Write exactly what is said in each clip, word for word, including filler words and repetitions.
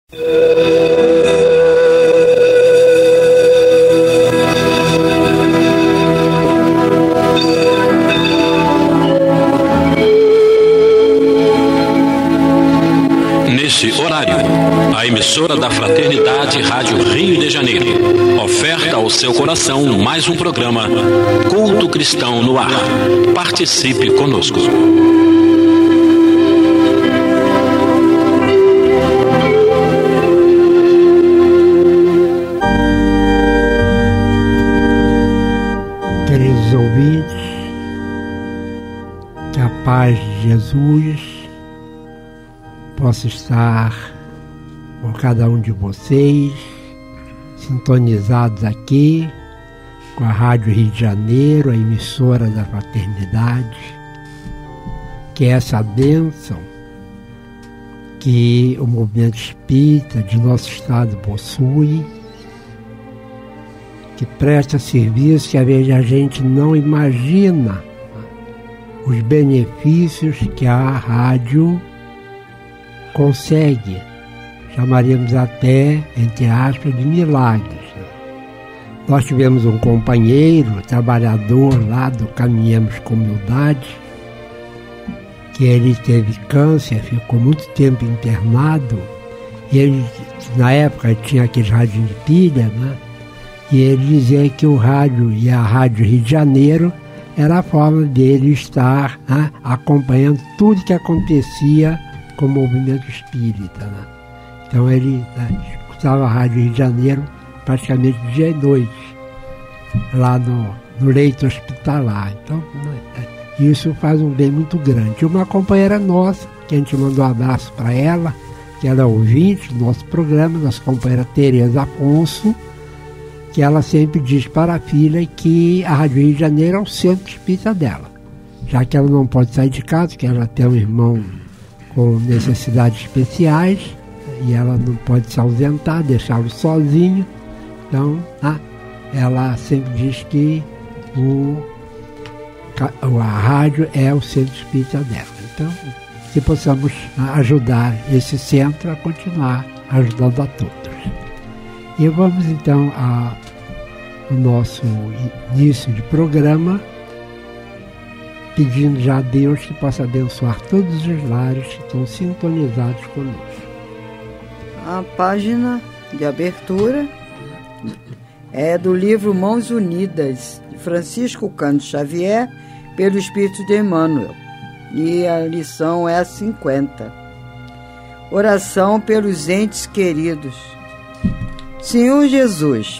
Nesse horário, a emissora da Fraternidade Rádio Rio de Janeiro oferta ao seu coração mais um programa Culto Cristão no Ar. Participe conosco. Queridos ouvintes, que a paz de Jesus possa estar com cada um de vocês, sintonizados aqui com a Rádio Rio de Janeiro, a emissora da Fraternidade, que é essa bênção que o movimento espírita de nosso estado possui, que presta serviço que às vezes a gente não imagina os benefícios que a rádio consegue, chamaríamos até, entre aspas, de milagres. Nós tivemos um companheiro, trabalhador lá do Caminhamos com Humildade, que ele teve câncer, ficou muito tempo internado, e ele, na época, tinha aquele rádio de pilha, né? E ele dizia que o rádio e a Rádio Rio de Janeiro era a forma dele estar, né, acompanhando tudo que acontecia com o movimento espírita, né? Então ele, né, escutava a Rádio Rio de Janeiro praticamente dia e noite, lá no, no leito hospitalar. Então, né, isso faz um bem muito grande. Uma companheira nossa, que a gente mandou um abraço para ela, que era ouvinte do nosso programa, nossa companheira Tereza Afonso, que ela sempre diz para a filha que a Rádio Rio de Janeiro é o centro espírita dela, já que ela não pode sair de casa, que ela tem um irmão com necessidades especiais e ela não pode se ausentar, deixá-lo sozinho. Então, ah, ela sempre diz que o, a rádio é o centro espírita dela. Então, que possamos ajudar esse centro a continuar ajudando a todos. E vamos então ao nosso início de programa, pedindo já a Deus que possa abençoar todos os lares que estão sintonizados conosco. A página de abertura é do livro Mãos Unidas, de Francisco Cândido Xavier, pelo Espírito de Emmanuel. E a lição é a cinquenta. Oração pelos entes queridos. Senhor Jesus,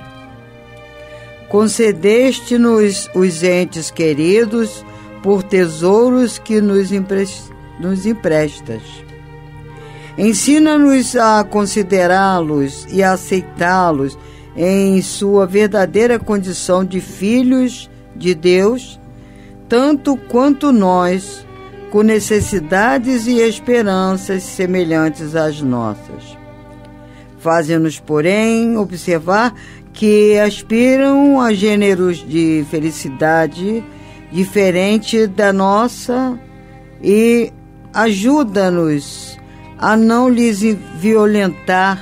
concedeste-nos os entes queridos por tesouros que nos, empre... nos emprestas. Ensina-nos a considerá-los e a aceitá-los em sua verdadeira condição de filhos de Deus, tanto quanto nós, com necessidades e esperanças semelhantes às nossas. Faze-nos, porém, observar que aspiram a gêneros de felicidade diferente da nossa e ajuda-nos a não lhes violentar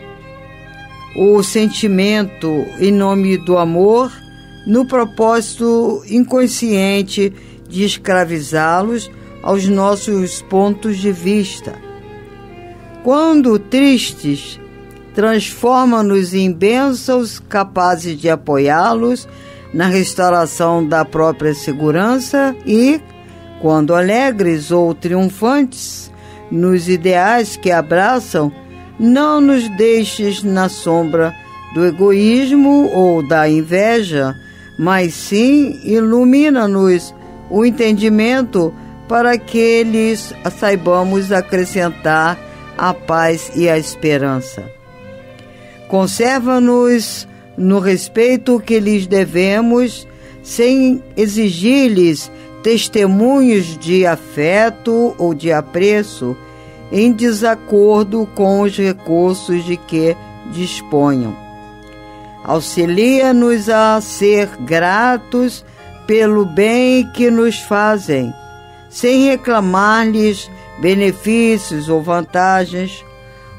o sentimento em nome do amor, no propósito inconsciente de escravizá-los aos nossos pontos de vista. Quando tristes, transforma-nos em bênçãos capazes de apoiá-los na restauração da própria segurança e, quando alegres ou triunfantes nos ideais que abraçam, não nos deixes na sombra do egoísmo ou da inveja, mas sim ilumina-nos o entendimento para que lhes saibamos acrescentar a paz e a esperança. Conserva-nos no respeito que lhes devemos, sem exigir-lhes testemunhos de afeto ou de apreço, em desacordo com os recursos de que disponham. Auxilia-nos a ser gratos pelo bem que nos fazem, sem reclamar-lhes benefícios ou vantagens,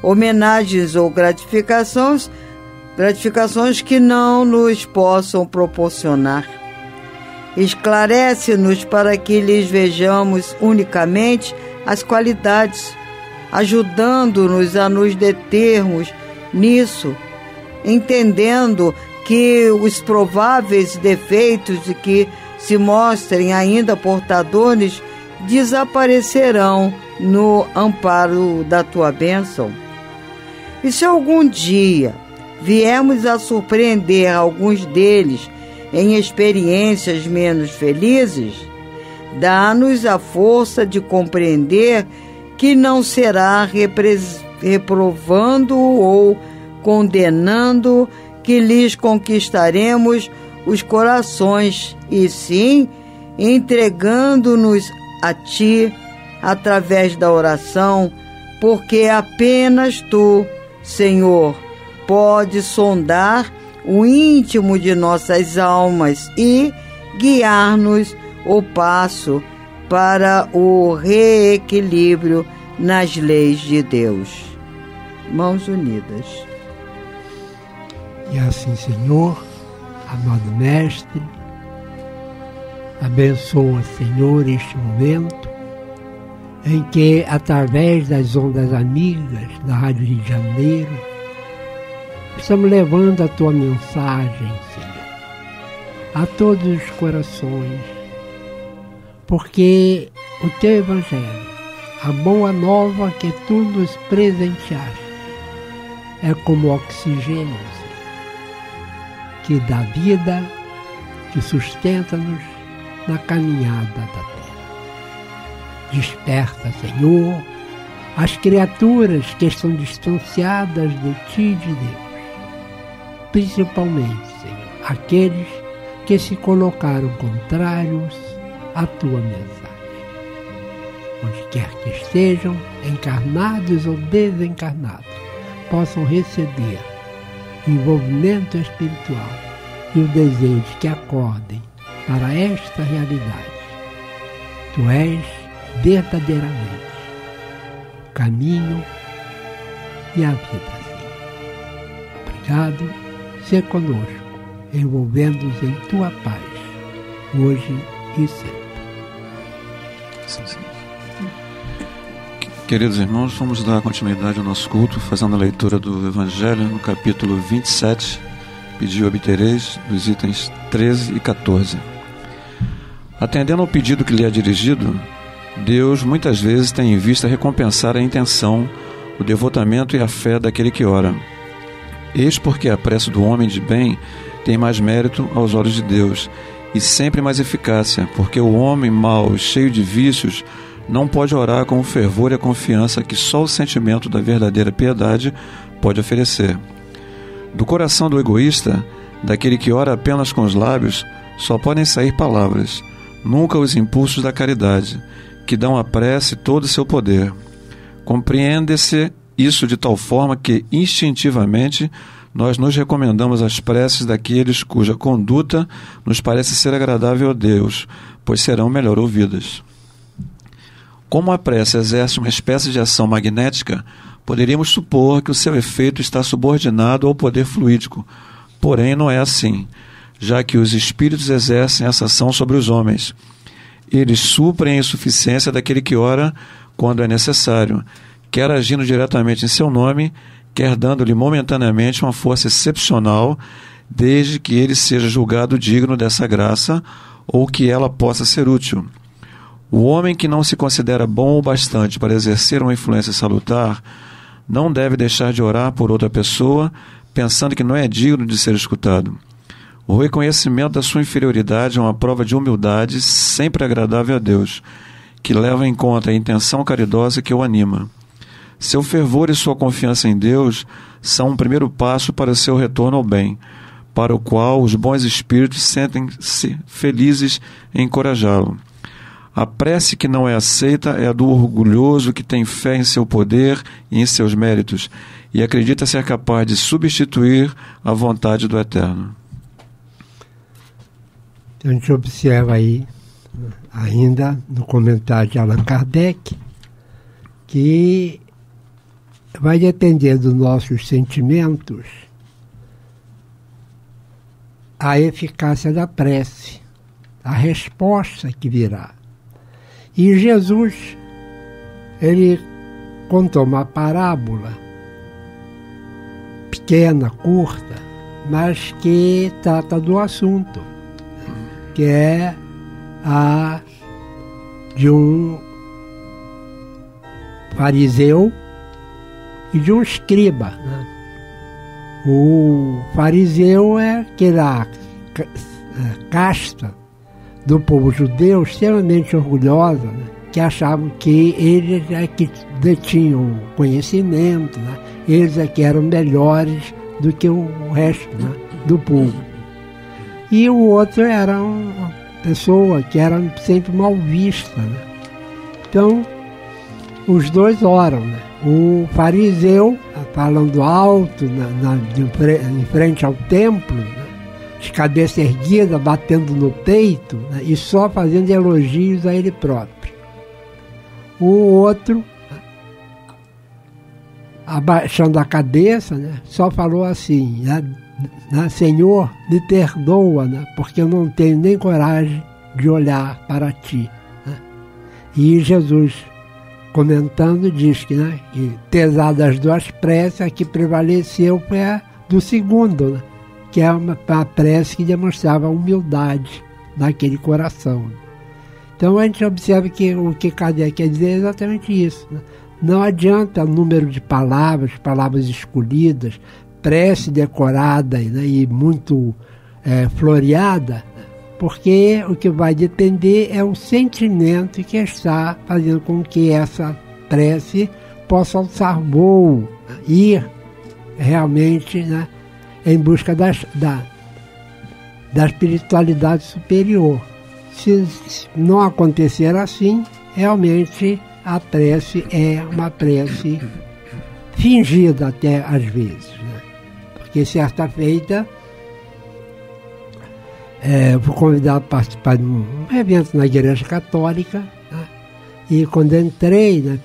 homenagens ou gratificações, gratificações que não nos possam proporcionar. Esclarece-nos para que lhes vejamos unicamente as qualidades, ajudando-nos a nos determos nisso, entendendo que os prováveis defeitos de que se mostrem ainda portadores desaparecerão no amparo da tua bênção. E se algum dia viemos a surpreender alguns deles em experiências menos felizes, dá-nos a força de compreender que não será repres- reprovando ou condenando que lhes conquistaremos os corações, e sim entregando-nos a Ti através da oração, porque apenas Tu, Senhor, podes sondar o íntimo de nossas almas e guiar-nos o passo para o reequilíbrio nas leis de Deus. Mãos unidas. E assim, Senhor, amado Mestre, abençoa, Senhor, este momento em que, através das ondas amigas da Rádio Rio de Janeiro, estamos levando a Tua mensagem, Senhor, a todos os corações, porque o Teu Evangelho, a boa nova que Tu nos presenteaste, é como oxigênio, Senhor, que dá vida, que sustenta-nos na caminhada da terra. Desperta, Senhor, as criaturas que estão distanciadas de Ti e de Deus, principalmente, Senhor, aqueles que se colocaram contrários à Tua mensagem. Onde quer que estejam, encarnados ou desencarnados, possam receber o envolvimento espiritual e o desejo de que acordem para esta realidade. Tu és verdadeiramente o caminho e a vida, Senhor. Obrigado, ser conosco, envolvendo-nos em Tua paz, hoje e sempre. Sim, sim. Queridos irmãos, vamos dar continuidade ao nosso culto, fazendo a leitura do Evangelho no capítulo vinte e sete, pediu obtereis, dos itens treze e quatorze. Atendendo ao pedido que lhe é dirigido, Deus muitas vezes tem em vista recompensar a intenção, o devotamento e a fé daquele que ora. Eis porque a prece do homem de bem tem mais mérito aos olhos de Deus, e sempre mais eficácia, porque o homem mau, cheio de vícios, não pode orar com o fervor e a confiança que só o sentimento da verdadeira piedade pode oferecer. Do coração do egoísta, daquele que ora apenas com os lábios, só podem sair palavras, nunca os impulsos da caridade, que dão à prece todo o seu poder. Compreende-se isso de tal forma que, instintivamente, nós nos recomendamos às preces daqueles cuja conduta nos parece ser agradável a Deus, pois serão melhor ouvidas. Como a prece exerce uma espécie de ação magnética, poderíamos supor que o seu efeito está subordinado ao poder fluídico. Porém, não é assim, já que os espíritos exercem essa ação sobre os homens. Eles suprem a insuficiência daquele que ora quando é necessário, quer agindo diretamente em seu nome, quer dando-lhe momentaneamente uma força excepcional, desde que ele seja julgado digno dessa graça ou que ela possa ser útil. O homem que não se considera bom o bastante para exercer uma influência salutar não deve deixar de orar por outra pessoa, pensando que não é digno de ser escutado. O reconhecimento da sua inferioridade é uma prova de humildade sempre agradável a Deus, que leva em conta a intenção caridosa que o anima. Seu fervor e sua confiança em Deus são um primeiro passo para o seu retorno ao bem, para o qual os bons espíritos sentem-se felizes em encorajá-lo. A prece que não é aceita é a do orgulhoso que tem fé em seu poder e em seus méritos e acredita ser capaz de substituir a vontade do Eterno. A gente observa aí, ainda no comentário de Allan Kardec, que vai depender dos nossos sentimentos a eficácia da prece, a resposta que virá. E Jesus, ele contou uma parábola pequena, curta, mas que trata do assunto, que é a de um fariseu e de um escriba, né? O fariseu é aquela casta do povo judeu extremamente orgulhosa, né? Que achavam que eles é que detinham conhecimento, né? Eles é que eram melhores do que o resto, né? Do povo. E o outro era uma pessoa que era sempre mal vista, né? Então, os dois oram, né? O fariseu, falando alto na, na, de, em frente ao templo, né? De cabeça erguida, batendo no peito, né? E só fazendo elogios a ele próprio. O outro, abaixando a cabeça, né? Só falou assim, né? Senhor, me perdoa, né? Porque eu não tenho nem coragem de olhar para ti. Né? E Jesus, comentando, diz que, né, que pesar das duas preces, a que prevaleceu foi a do segundo, né, que é uma, uma prece que demonstrava a humildade naquele coração. Então a gente observa que o que Kardec quer dizer é exatamente isso. Né? Não adianta o número de palavras, palavras escolhidas, prece decorada, né, e muito é, floreada, porque o que vai depender é o sentimento que está fazendo com que essa prece possa alçar voo, ir realmente, né, em busca das, da, da espiritualidade superior. Se, se não acontecer assim, realmente a prece é uma prece fingida até às vezes, né? Porque certa feita É, fui convidado a participar de um evento na Igreja Católica, né? E quando entrei, né,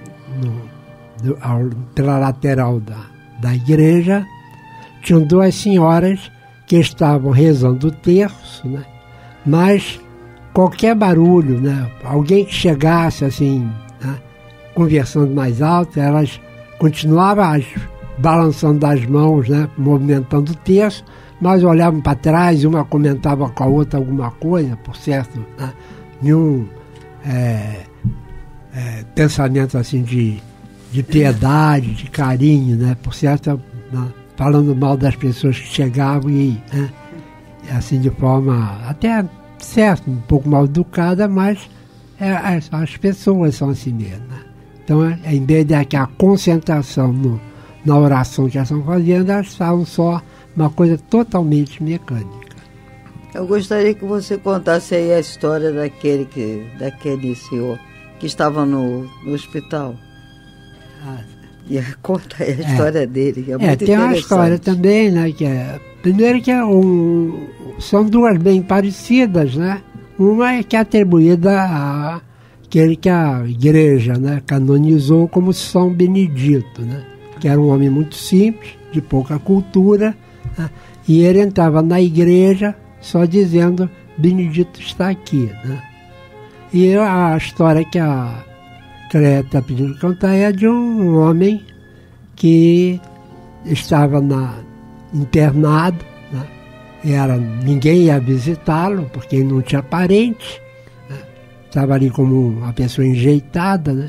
no, do, ao, pela lateral da, da igreja, tinham duas senhoras que estavam rezando o terço, né? Mas qualquer barulho, né, alguém que chegasse assim, né, conversando mais alto, elas continuavam as, balançando as mãos, né, movimentando o terço, mas olhavam para trás, uma comentava com a outra alguma coisa, por certo, né? Nenhum é, é, pensamento assim de, de piedade, de carinho, né? Por certo, né? Falando mal das pessoas que chegavam e, né? Assim de forma até certo, um pouco mal educada, mas é, as, as pessoas são assim mesmo, né? Então, é, em vez de que a concentração no, na oração que elas estão fazendo, elas estavam só uma coisa totalmente mecânica. Eu gostaria que você contasse aí a história daquele, que, daquele senhor que estava no, no hospital. Ah, e conta aí a história é, dele, que é, é muito tem uma história também, né? Que é, primeiro que é um, são duas bem parecidas, né? Uma é que é atribuída a aquele que a igreja, né, canonizou como São Benedito, né? Que era um homem muito simples, de pouca cultura, né? E ele entrava na igreja só dizendo Benedito está aqui, né? E a história que a Cléia está pedindo contar é de um homem que estava na, internado, né? Era, ninguém ia visitá-lo porque ele não tinha parente, né? Estava ali como uma pessoa enjeitada, né?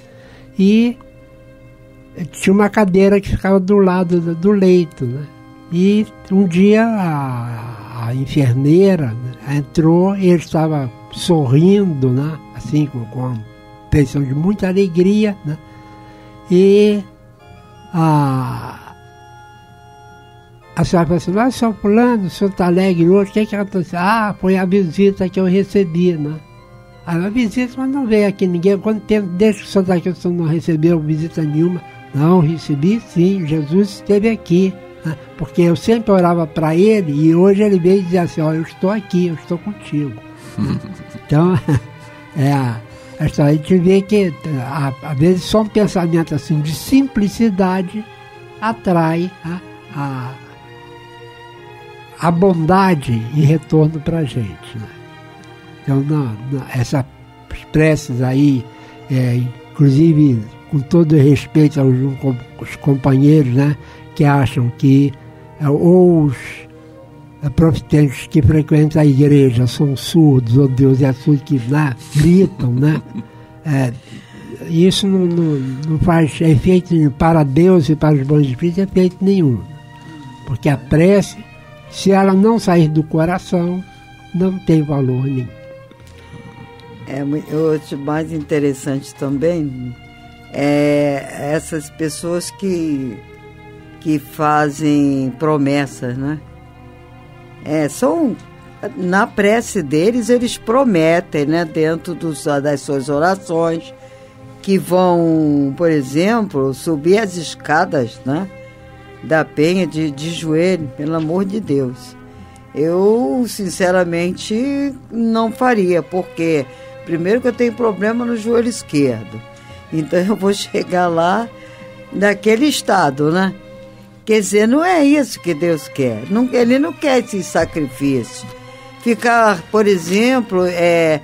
E tinha uma cadeira que ficava do lado do, do leito, né? E um dia a, a enfermeira, né, entrou e ele estava sorrindo, né? Assim, com, com uma expressão de muita alegria, né? E a, a senhora falou assim: ah, seu fulano, o senhor está alegre hoje, o que é que aconteceu? Ah, foi a visita que eu recebi, né? Aí a visita, mas não veio aqui ninguém. Quanto tempo, desde que o senhor está aqui, o senhor não recebeu visita nenhuma? Não, recebi sim, Jesus esteve aqui. Porque eu sempre orava para ele e hoje ele veio dizer assim: ó, eu estou aqui, eu estou contigo. Então, é a, a história, a gente vê que às vezes só um pensamento assim de simplicidade atrai a, a, a bondade em retorno para a gente, né? Então, não, não, essas preces aí, é, inclusive com todo respeito aos, aos companheiros, né, que acham que é, ou os é, profetantes que frequentam a igreja são surdos, ou Deus é surdo, que né, gritam, né? É, isso não, não, não faz efeito nenhum. Para Deus e para os bons espíritos, efeito nenhum. Porque a prece, se ela não sair do coração, não tem valor nenhum. É, eu acho mais interessante também é essas pessoas que, que fazem promessas, né? É, são, na prece deles, eles prometem, né, dentro dos, das suas orações, que vão, por exemplo, subir as escadas, né, da Penha de, de joelho, pelo amor de Deus. Eu, sinceramente, não faria, porque primeiro que eu tenho problema no joelho esquerdo, então eu vou chegar lá naquele estado, né? Quer dizer, não é isso que Deus quer. Não, ele não quer esse sacrifício. Ficar, por exemplo, é,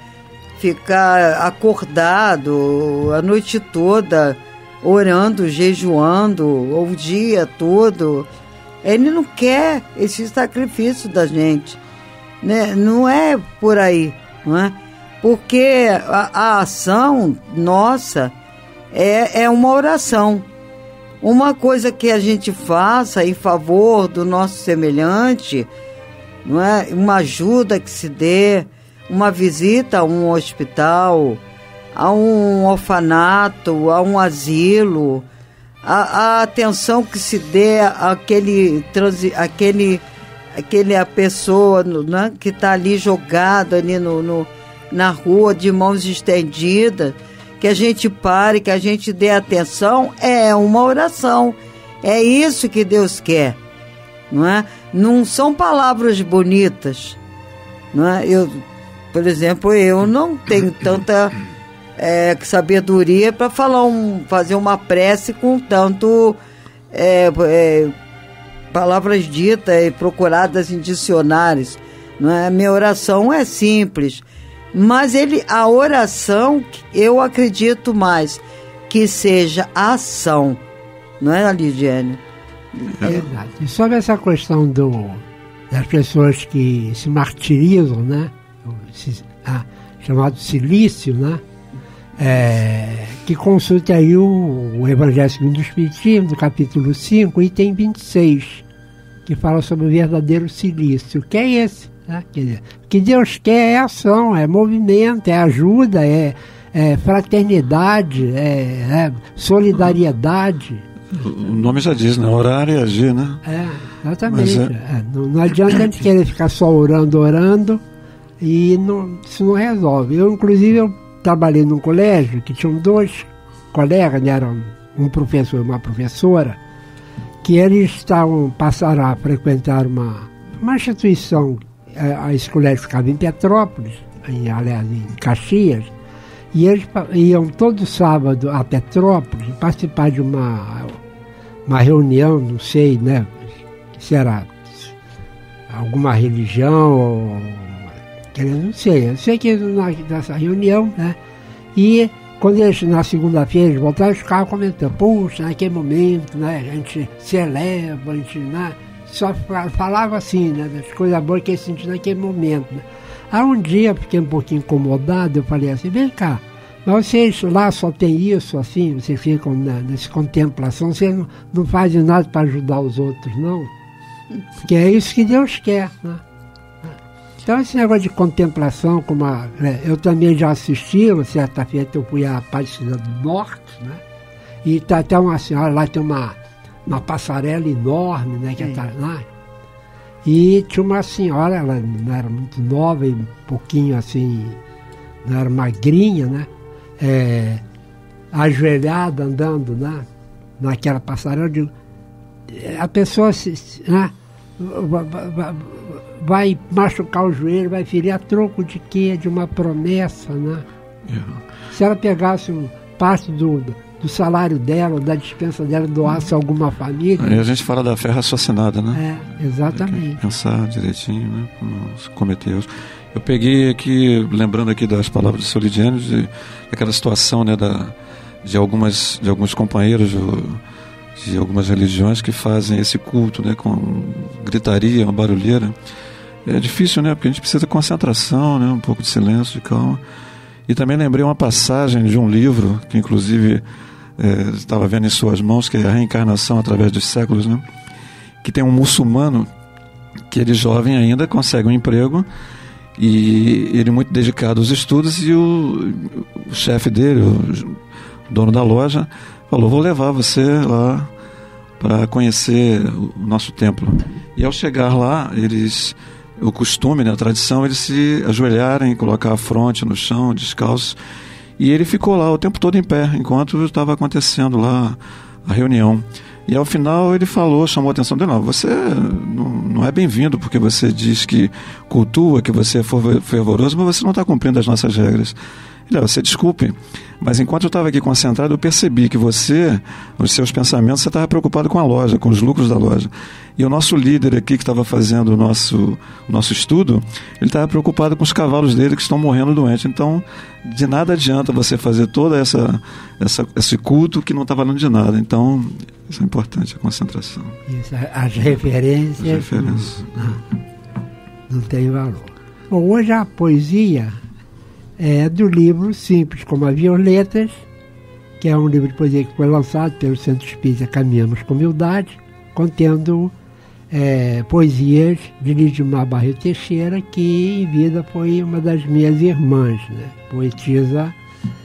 ficar acordado a noite toda, orando, jejuando, ou o dia todo. Ele não quer esse sacrifício da gente, né? Não é por aí, não é? Porque a, a ação nossa é, é uma oração. Uma coisa que a gente faça em favor do nosso semelhante, não é? Uma ajuda que se dê, uma visita a um hospital, a um orfanato, a um asilo, a, a atenção que se dê àquele, àquele, àquele a pessoa, né, que está ali jogada ali no, no, na rua de mãos estendidas, que a gente pare, que a gente dê atenção, é uma oração. É isso que Deus quer, não é? Não são palavras bonitas, não é? Eu, por exemplo, eu não tenho tanta é, sabedoria para falar um, fazer uma prece com tanto é, é, palavras ditas e procuradas em dicionários, não é? Minha oração é simples. Mas ele, a oração, eu acredito mais que seja ação, não é, Lidiane? É verdade. E sobre essa questão do, das pessoas que se martirizam, né? Ah, chamado silício, né? É, que consulte aí o, o Evangelho segundo o Espiritismo, do capítulo cinco, item vinte e seis, que fala sobre o verdadeiro silício. O que é esse? Né? Quer dizer, o que Deus quer é ação, é movimento, é ajuda, é, é fraternidade, é, é solidariedade. O nome já diz, né? Orar e agir, né? É, exatamente. É... É, não, não adianta a gente querer ficar só orando, orando, e não, isso não resolve. Eu, inclusive, eu trabalhei num colégio que tinham dois colegas, né? Eram um professor e uma professora, que eles estavam, passaram a frequentar uma, uma instituição. A escola ficava em Petrópolis, em, aliás, em Caxias, e eles iam todo sábado a Petrópolis participar de uma, uma reunião, não sei, né, se era alguma religião, ou, não sei, eu sei que nessa reunião, né, e quando eles, na segunda-feira, eles voltaram, eles ficavam comentando, puxa, naquele momento, né, a gente se eleva, a gente, né, só falava assim, né, das coisas boas que ele sentiu naquele momento, né. Aí um dia eu fiquei um pouquinho incomodado, eu falei assim, vem cá, mas vocês lá só tem isso, assim, vocês ficam né, nessa contemplação, vocês não, não fazem nada para ajudar os outros, não? Porque é isso que Deus quer, né? Então esse negócio de contemplação, como a, né, eu também já assisti, uma certa feita eu fui à Aparecida do Norte, né? E tá até uma senhora lá, tem uma uma passarela enorme, né, que está lá. E tinha uma senhora, ela não era muito nova e um pouquinho assim, não era magrinha, né, é, ajoelhada, andando, né, naquela passarela. Eu digo, a pessoa se, né, vai, vai machucar o joelho, vai ferir a troco de quê? De uma promessa, né? Se ela pegasse um, parte do, do salário dela, da dispensa dela, doasse a alguma família... Aí a gente fala da fé raciocinada, né? É, exatamente. Pensar direitinho, né? Não cometer erros. Eu peguei aqui, lembrando aqui das palavras de Solidiano, de, daquela situação, né, da, de, algumas, de alguns companheiros de, de algumas religiões que fazem esse culto, né, com gritaria, uma barulheira. É difícil, né? Porque a gente precisa de concentração, né? Um pouco de silêncio, de calma. E também lembrei uma passagem de um livro, que inclusive é, estava vendo em suas mãos, que é A Reencarnação através dos Séculos, né? Que tem um muçulmano que ele jovem ainda consegue um emprego e ele muito dedicado aos estudos, e o, o chefe dele, o dono da loja, falou: vou levar você lá para conhecer o nosso templo. E ao chegar lá, eles... o costume, né, a tradição, eles se ajoelharem, colocar a fronte no chão, descalços, e ele ficou lá o tempo todo em pé, enquanto estava acontecendo lá a reunião. E ao final ele falou, chamou a atenção dele: não, você não, não é bem-vindo, porque você diz que cultua, que você é fervoroso, mas você não está cumprindo as nossas regras. Ele: você desculpe, mas enquanto eu estava aqui concentrado, eu percebi que você, os seus pensamentos, você estava preocupado com a loja, com os lucros da loja. E o nosso líder aqui, que estava fazendo o nosso, o nosso estudo, ele estava preocupado com os cavalos dele que estão morrendo doentes. Então, de nada adianta você fazer todo essa, essa, esse culto que não está valendo de nada. Então, isso é importante, a concentração. Isso, as referências, as referências. Não, não tem valor. Bom, hoje a poesia é do livro Simples como as Violetas, que é um livro de poesia que foi lançado pelo Centro Espírita Caminhamos com Humildade, contendo é, poesias de Lidimar Barreto Teixeira, que em vida foi uma das minhas irmãs, né? Poetisa,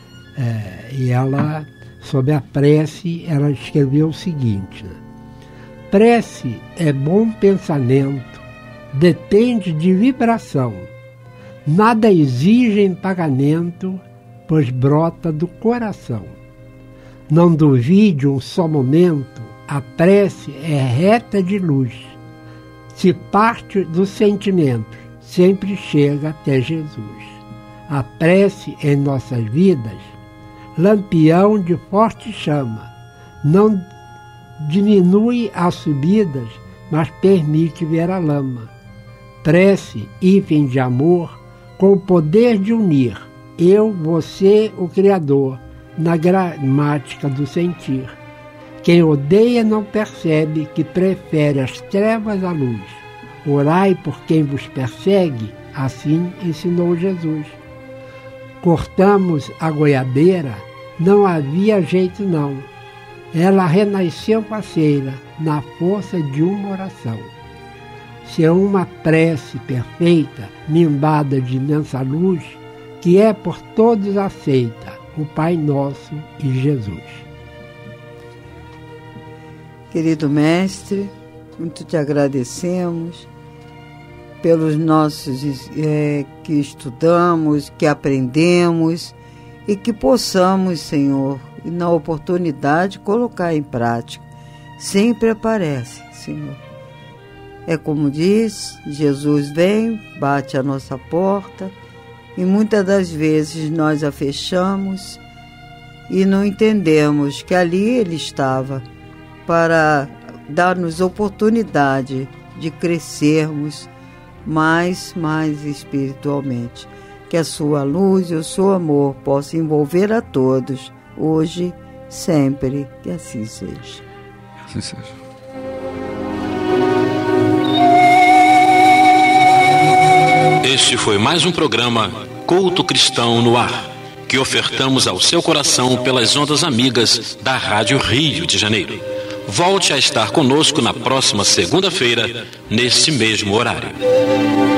é, e ela, sob a prece, ela escreveu o seguinte, né? Prece é bom pensamento, depende de vibração, nada exige em pagamento, pois brota do coração. Não duvide um só momento, a prece é reta de luz. Se parte dos sentimentos, sempre chega até Jesus. A prece em nossas vidas, lampião de forte chama, não diminui as subidas, mas permite ver a lama. Prece, hífen de amor, com o poder de unir eu, você, o Criador, na gramática do sentir. Quem odeia não percebe que prefere as trevas à luz. Orai por quem vos persegue, assim ensinou Jesus. Cortamos a goiabeira, não havia jeito não. Ela renasceu faceira na força de uma oração. Se é uma prece perfeita, nimbada de imensa luz, que é por todos aceita, o Pai Nosso e Jesus. Querido Mestre, muito te agradecemos pelos nossos é, que estudamos, que aprendemos e que possamos, Senhor, na oportunidade, colocar em prática. Sempre aparece, Senhor. É como diz, Jesus vem, bate à nossa porta e muitas das vezes nós a fechamos e não entendemos que ali Ele estava para dar-nos oportunidade de crescermos mais, mais espiritualmente. Que a sua luz e o seu amor possam envolver a todos, hoje, sempre, que assim seja. Assim seja. Este foi mais um programa Culto Cristão no Ar, que ofertamos ao seu coração pelas ondas amigas da Rádio Rio de Janeiro. Volte a estar conosco na próxima segunda-feira, neste mesmo horário.